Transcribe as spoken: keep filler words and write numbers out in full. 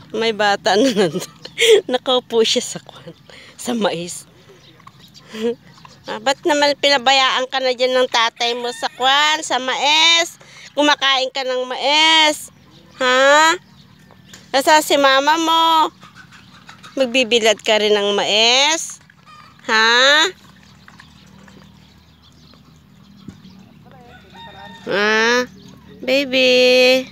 May bata na nandun. Nakaupo siya sa kwan, sa mais. Ah, ba't naman pinabayaan ka na dyan ng tatay mo sa kwan, sa mais? Kumakain ka ng mais. Ha? Nasa si mama mo? Magbibilad ka rin ng mais? Ha? Ah, baby.